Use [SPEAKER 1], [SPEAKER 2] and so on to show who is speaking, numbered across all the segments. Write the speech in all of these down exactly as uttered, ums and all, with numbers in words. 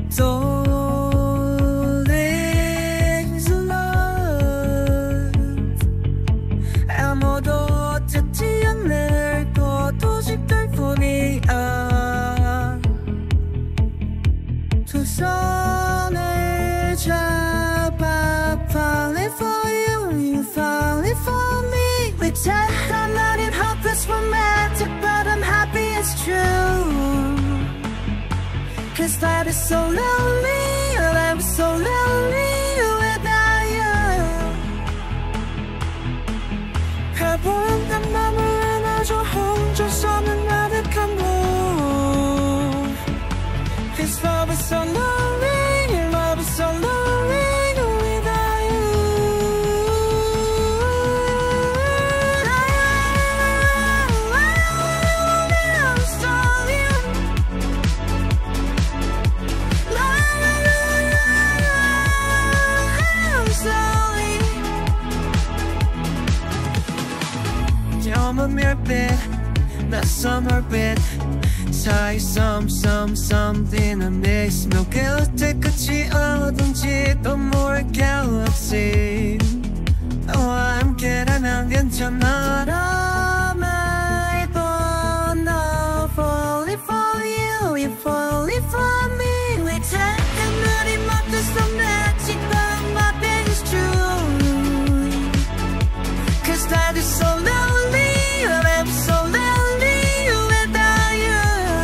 [SPEAKER 1] Darling, so love 아무도 찾지 않을 도시들 뿐이야 두 손을 잡아 Falling for you, you falling for me We take I'm not in hopeless romantic But I'm happy it's true Cause life is so lonely Life is so lonely without you 가보는 맘을 안아줘 혼자서는 아득한 문 Cause love is so lonely Love is so lonely without you I'm sorry I'm sorry 영은 별빛 낯선 얼빛 사이 some some something amazing 너 곁에 끝이 어딘지도 모를 galaxy 너와 함께라면 괜찮아 I don't know falling for you you falling for me We take the money but there's no magic but my pain is true Cause life is so lonely I'm so lonely without you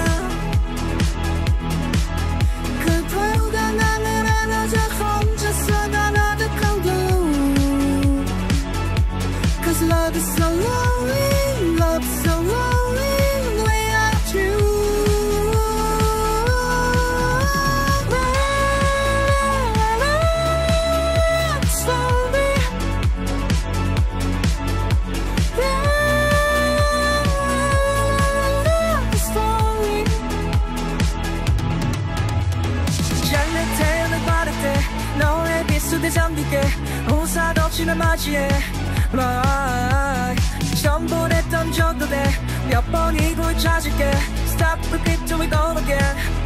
[SPEAKER 1] 그보다 나를 안아줘 혼자서 난 아득한 gloom Cause love is so lonely Love is so lonely without you Slowly Slowly 장내 태양을 바랄 때 너의 빛속에 잠기게 호사도 없이 날 맞이해 Right 전부 내 던져도 돼 몇 번이고 찾을게 Stop, repeat till we go again